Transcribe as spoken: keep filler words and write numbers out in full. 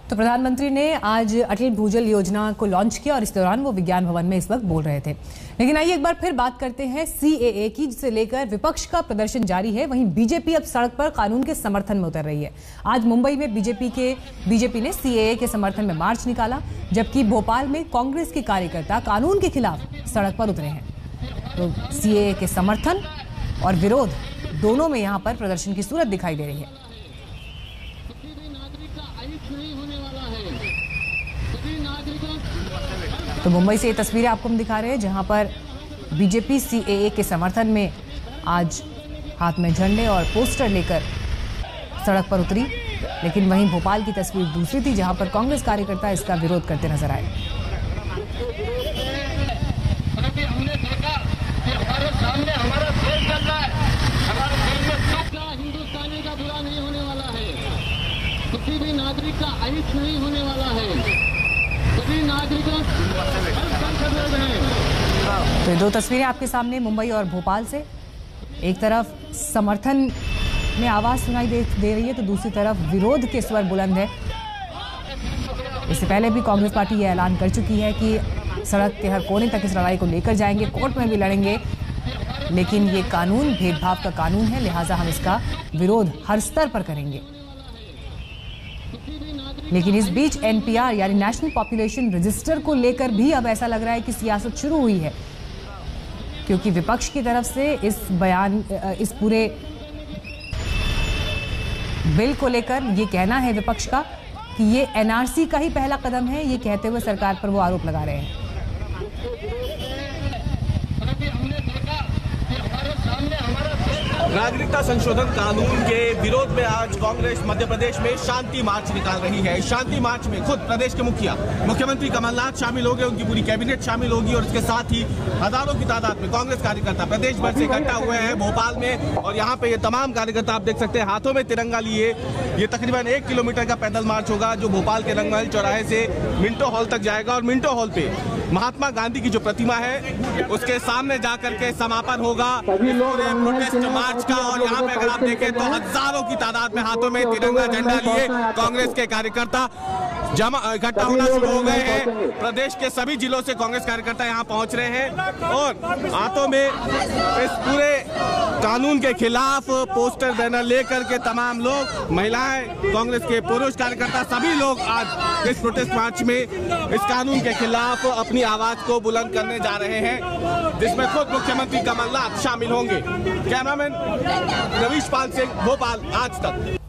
तो प्रधानमंत्री ने आज अटल भूजल योजना को लॉन्च किया और इस दौरान वो विज्ञान भवन में इस वक्त बोल रहे थे। लेकिन आइए एक बार फिर बात करते हैं सीएए की, जिसे लेकर विपक्ष का प्रदर्शन जारी है। वहीं बीजेपी अब सड़क पर कानून के समर्थन में उतर रही है। आज मुंबई में बीजेपी के बीजेपी ने सीएए के समर्थन में मार्च निकाला, जबकि भोपाल में कांग्रेस के कार्यकर्ता कानून के खिलाफ सड़क पर उतरे हैं। तो सीएए के समर्थन और विरोध दोनों में यहां पर प्रदर्शन की सूरत दिखाई दे रही है। तो मुंबई से ये तस्वीरें आपको हम दिखा रहे हैं, जहां पर बीजेपी सीएए के समर्थन में आज हाथ में झंडे और पोस्टर लेकर सड़क पर उतरी। लेकिन वहीं भोपाल की तस्वीर दूसरी थी, जहां पर कांग्रेस कार्यकर्ता इसका विरोध करते नजर आए। हमने देखा कि हमारे सामने हमारा देश चल रहा है, हमारे देश में सुख हिंदुस्तानी का बुरा नहीं होने वाला है, किसी भी नागरिक का अहित नहीं होने वाला है, सभी नागरिकों तो ये दो तस्वीरें आपके सामने मुंबई और भोपाल से। एक तरफ समर्थन में आवाज सुनाई दे, दे रही है, तो दूसरी तरफ विरोध के स्वर बुलंद है। इससे पहले भी कांग्रेस पार्टी ये ऐलान कर चुकी है कि सड़क के हर कोने तक इस लड़ाई को लेकर जाएंगे, कोर्ट में भी लड़ेंगे। लेकिन ये कानून भेदभाव का कानून है, लिहाजा हम इसका विरोध हर स्तर पर करेंगे। लेकिन इस बीच एनपीआर यानी नेशनल पॉपुलेशन रजिस्टर को लेकर भी अब ऐसा लग रहा है कि सियासत शुरू हुई है, क्योंकि विपक्ष की तरफ से इस बयान इस पूरे बिल को लेकर ये कहना है विपक्ष का कि ये एनआरसी का ही पहला कदम है। ये कहते हुए सरकार पर वो आरोप लगा रहे हैं। नागरिकता संशोधन कानून के विरोध में आज कांग्रेस मध्य प्रदेश में शांति मार्च निकाल रही है। शांति मार्च में खुद प्रदेश के मुखिया मुख्यमंत्री कमलनाथ शामिल होंगे, उनकी पूरी कैबिनेट शामिल होगी और इसके साथ ही हजारों की तादाद में कांग्रेस कार्यकर्ता प्रदेश भर से इकट्ठा हुए हैं भोपाल में। और यहाँ पे ये तमाम कार्यकर्ता आप देख सकते हैं हाथों में तिरंगा लिए। ये तकरीबन एक किलोमीटर का पैदल मार्च होगा, जो भोपाल के रंगमहल चौराहे से मिंटो हॉल तक जाएगा और मिंटो हॉल पे महात्मा गांधी की जो प्रतिमा है उसके सामने जाकर के समापन होगा पूरे प्रोटेस्ट मार्च का। और यहाँ पे अगर आप देखें तो हजारों की तादाद में हाथों में तिरंगा झंडा लिए कांग्रेस के कार्यकर्ता जमा इकट्ठा होना शुरू हो गए हैं। प्रदेश के सभी जिलों से कांग्रेस कार्यकर्ता यहाँ पहुंच रहे हैं और हाथों में इस पूरे कानून के खिलाफ पोस्टर बैनर लेकर के तमाम लोग, महिलाएं, कांग्रेस के पुरुष कार्यकर्ता सभी लोग आज इस प्रोटेस्ट मार्च में इस कानून के खिलाफ अपनी आवाज को बुलंद करने जा रहे हैं, जिसमें खुद मुख्यमंत्री कमलनाथ शामिल होंगे। कैमरामैन रवीश पाल सिंह, भोपाल, आज तक।